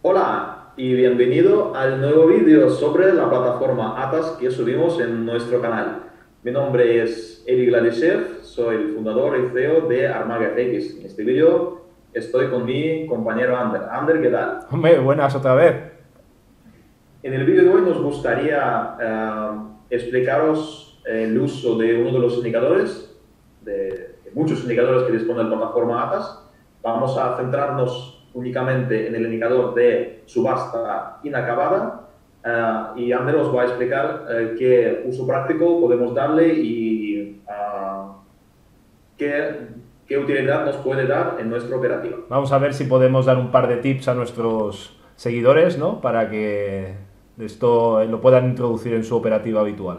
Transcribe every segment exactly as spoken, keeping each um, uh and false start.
Hola y bienvenido al nuevo vídeo sobre la plataforma Atas que subimos en nuestro canal. Mi nombre es Eli Gladyshev, soy el fundador y C E O de Armaga F X. En este vídeo estoy con mi compañero Ander. Ander, ¿qué tal? Hombre, buenas otra vez. En el vídeo de hoy nos gustaría eh, explicaros el uso de uno de los indicadores, de, de muchos indicadores que dispone la plataforma Atas. Vamos a centrarnos únicamente en el indicador de subasta inacabada eh, y Ander os va a explicar eh, qué uso práctico podemos darle y uh, qué, qué utilidad nos puede dar en nuestra operativa. Vamos a ver si podemos dar un par de tips a nuestros seguidores, ¿no? Para que esto lo puedan introducir en su operativa habitual.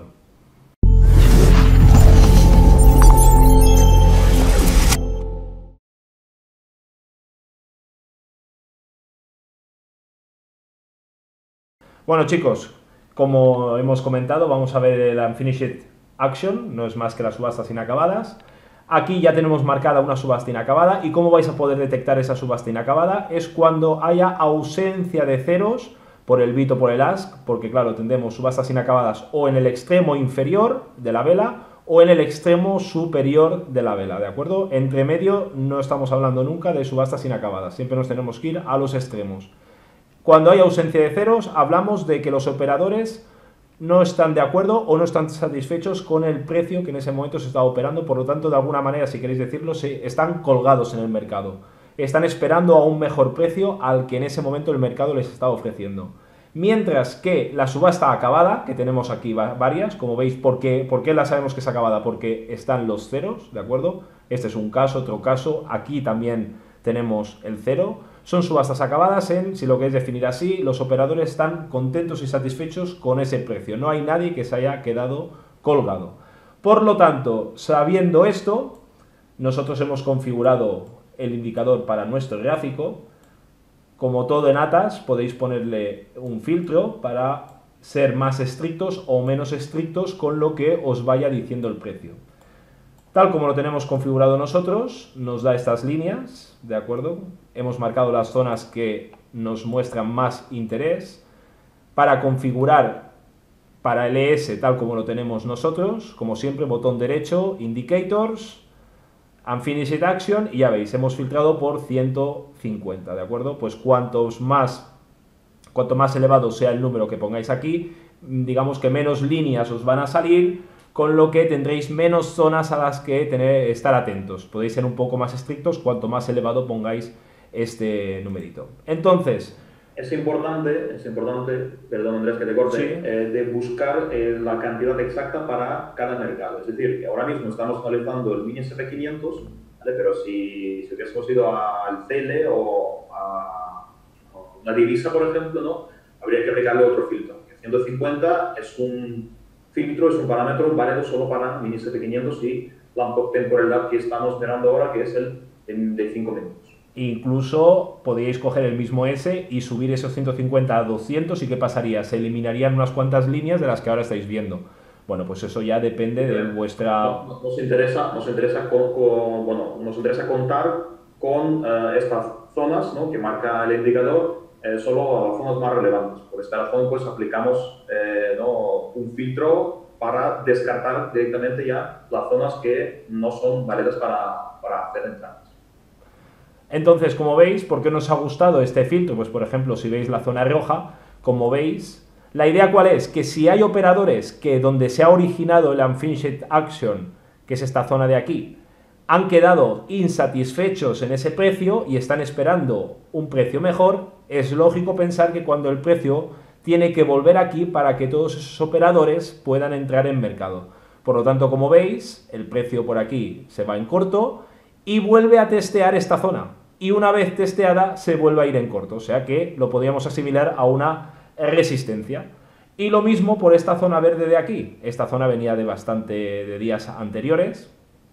Bueno, chicos, como hemos comentado, vamos a ver el Unfinished Action, no es más que las subastas inacabadas. Aquí ya tenemos marcada una subasta inacabada, y cómo vais a poder detectar esa subasta inacabada es cuando haya ausencia de ceros por el bit o por el ask, porque claro, tendremos subastas inacabadas o en el extremo inferior de la vela o en el extremo superior de la vela, ¿de acuerdo? Entre medio no estamos hablando nunca de subastas inacabadas, siempre nos tenemos que ir a los extremos. Cuando hay ausencia de ceros, hablamos de que los operadores no están de acuerdo o no están satisfechos con el precio que en ese momento se está operando, por lo tanto, de alguna manera, si queréis decirlo, se están colgados en el mercado. Están esperando a un mejor precio al que en ese momento el mercado les está ofreciendo. Mientras que la subasta acabada, que tenemos aquí varias, como veis, ¿por qué, ¿por qué la sabemos que es acabada? Porque están los ceros, ¿de acuerdo? Este es un caso, otro caso, aquí también tenemos el cero. Son subastas acabadas en, si lo queréis definir así, los operadores están contentos y satisfechos con ese precio. No hay nadie que se haya quedado colgado. Por lo tanto, sabiendo esto, nosotros hemos configurado el indicador para nuestro gráfico. Como todo en Atas, podéis ponerle un filtro para ser más estrictos o menos estrictos con lo que os vaya diciendo el precio. Tal como lo tenemos configurado nosotros, nos da estas líneas, ¿de acuerdo? Hemos marcado las zonas que nos muestran más interés. Para configurar para el E S tal como lo tenemos nosotros, como siempre, botón derecho, Indicators, Unfinished Action, y ya veis, hemos filtrado por ciento cincuenta, ¿de acuerdo? Pues cuantos más, cuanto más elevado sea el número que pongáis aquí, digamos que menos líneas os van a salir, con lo que tendréis menos zonas a las que tener, estar atentos. Podéis ser un poco más estrictos cuanto más elevado pongáis este numerito. Entonces, es importante, es importante, perdón Andrés que te corte, ¿sí? eh, de buscar eh, la cantidad exacta para cada mercado. Es decir, que ahora mismo estamos analizando el mini S and P quinientos, ¿vale? Pero si, si hubiésemos ido al C L o a, a una divisa, por ejemplo, ¿no? Habría que aplicarle otro filtro. ciento cincuenta es un filtro, es un parámetro válido solo para mini S and P quinientos y la temporalidad que estamos mirando ahora, que es el de cinco minutos. Incluso podríais coger el mismo S y subir esos ciento cincuenta a doscientos, y ¿qué pasaría? Se eliminarían unas cuantas líneas de las que ahora estáis viendo. Bueno, pues eso ya depende de vuestra... Nos, nos interesa, nos interesa, con, con, bueno, nos interesa contar con uh, estas zonas, ¿no?, que marca el indicador, eh, solo las zonas más relevantes. Por esta razón, pues aplicamos eh, ¿no? un filtro para descartar directamente ya las zonas que no son válidas para, para hacer entradas. Entonces, como veis, ¿por qué nos ha gustado este filtro? Pues, por ejemplo, si veis la zona roja, como veis, la idea ¿cuál es? Que si hay operadores que donde se ha originado el Unfinished Action, que es esta zona de aquí, han quedado insatisfechos en ese precio y están esperando un precio mejor, es lógico pensar que cuando el precio tiene que volver aquí para que todos esos operadores puedan entrar en mercado. Por lo tanto, como veis, el precio por aquí se va en corto y vuelve a testear esta zona. Y una vez testeada, se vuelve a ir en corto. O sea que lo podríamos asimilar a una resistencia. Y lo mismo por esta zona verde de aquí. Esta zona venía de bastante de días anteriores.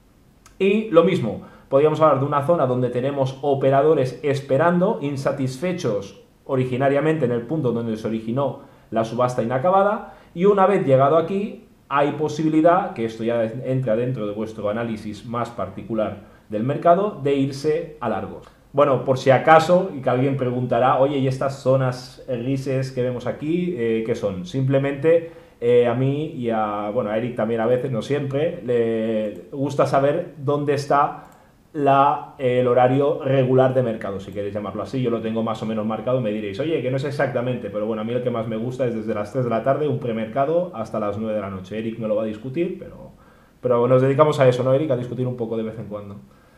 Y lo mismo, podríamos hablar de una zona donde tenemos operadores esperando, insatisfechos originariamente en el punto donde se originó la subasta inacabada. Y una vez llegado aquí, hay posibilidad, que esto ya entra dentro de vuestro análisis más particular del mercado, de irse a largos. Bueno, por si acaso, y que alguien preguntará, oye, ¿y estas zonas grises que vemos aquí, eh, qué son? Simplemente eh, a mí y a, bueno, a Eric también a veces, no siempre, le gusta saber dónde está la, eh, el horario regular de mercado, si queréis llamarlo así. Yo lo tengo más o menos marcado, me diréis, oye, que no es exactamente, pero bueno, a mí el que más me gusta es desde las tres de la tarde, un premercado, hasta las nueve de la noche. Eric me lo va a discutir, pero, pero nos dedicamos a eso, ¿no, Eric? A discutir un poco de vez en cuando.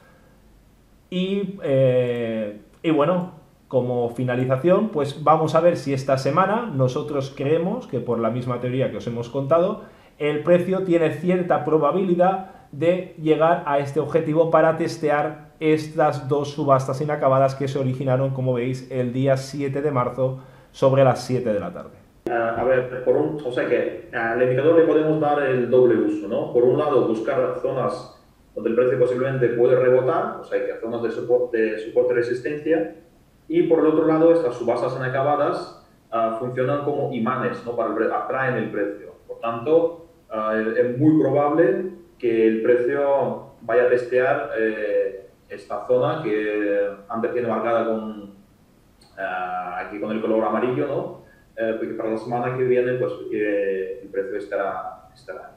Y, eh, y bueno, como finalización, pues vamos a ver si esta semana nosotros creemos que por la misma teoría que os hemos contado, el precio tiene cierta probabilidad de llegar a este objetivo para testear estas dos subastas inacabadas que se originaron, como veis, el día siete de marzo sobre las siete de la tarde. Uh, a ver, por un, o sea que al indicador le podemos dar el doble uso, ¿no? Por un lado, buscar zonas donde el precio posiblemente puede rebotar, o sea que zonas de soporte, de soporte y resistencia, y por el otro lado, estas subastas inacabadas uh, funcionan como imanes, ¿no? Para el, atraen el precio. Por tanto, uh, es muy probable que el precio vaya a testear eh, esta zona que antes tiene marcada con, uh, aquí con el color amarillo, ¿no? Eh, porque para la semana que viene, pues eh, el precio estará, estará.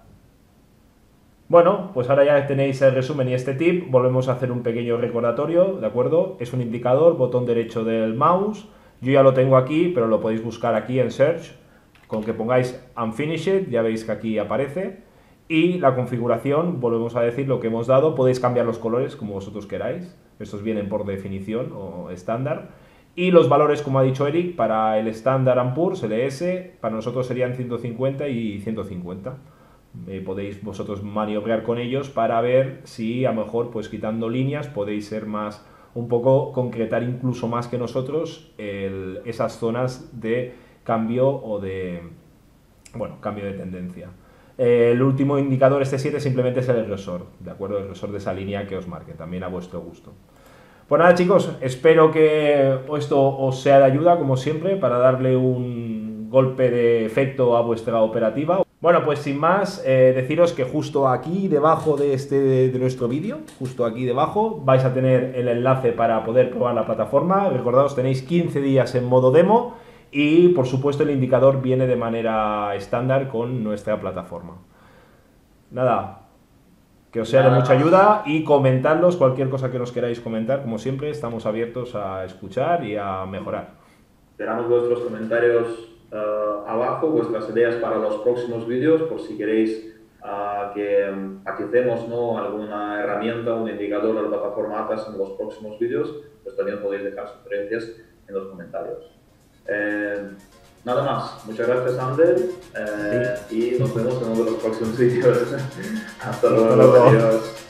Bueno, pues ahora ya tenéis el resumen y este tip. Volvemos a hacer un pequeño recordatorio, ¿de acuerdo? Es un indicador, botón derecho del mouse. Yo ya lo tengo aquí, pero lo podéis buscar aquí en Search. Con que pongáis Unfinished, ya veis que aquí aparece. Y la configuración, volvemos a decir lo que hemos dado. Podéis cambiar los colores como vosotros queráis. Estos vienen por definición o estándar. Y los valores, como ha dicho Eric, para el Standard and Poor's, L S, para nosotros serían ciento cincuenta y ciento cincuenta. Eh, podéis vosotros maniobrar con ellos para ver si a lo mejor, pues quitando líneas, podéis ser más, un poco concretar incluso más que nosotros el, esas zonas de cambio o de, bueno, cambio de tendencia. Eh, el último indicador, este siete, simplemente es el grosor, ¿de acuerdo? El grosor de esa línea que os marque, también a vuestro gusto. Pues nada, chicos, espero que esto os sea de ayuda, como siempre, para darle un golpe de efecto a vuestra operativa. Bueno, pues sin más, eh, deciros que justo aquí debajo de, este, de nuestro vídeo, justo aquí debajo, vais a tener el enlace para poder probar la plataforma. Recordaos, tenéis quince días en modo demo y, por supuesto, el indicador viene de manera estándar con nuestra plataforma. Nada, que os sea de mucha ayuda y comentadlos cualquier cosa que nos queráis comentar. Como siempre, estamos abiertos a escuchar y a mejorar. Esperamos vuestros comentarios Uh, abajo, vuestras ideas para los próximos vídeos, por si queréis uh, que um, utilicemos, ¿no?, alguna herramienta, un indicador de la plataforma Atas en los próximos vídeos, pues también podéis dejar sugerencias en los comentarios. Eh, nada más, muchas gracias, Ander, eh, sí. Y nos vemos en uno de los próximos vídeos. Hasta luego, adiós.